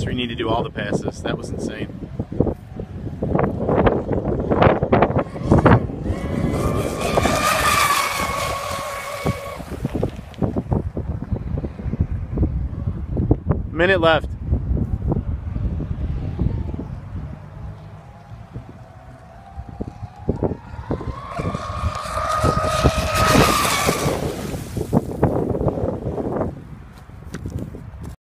spots where you need to do all the passes. That was insane. Minute left.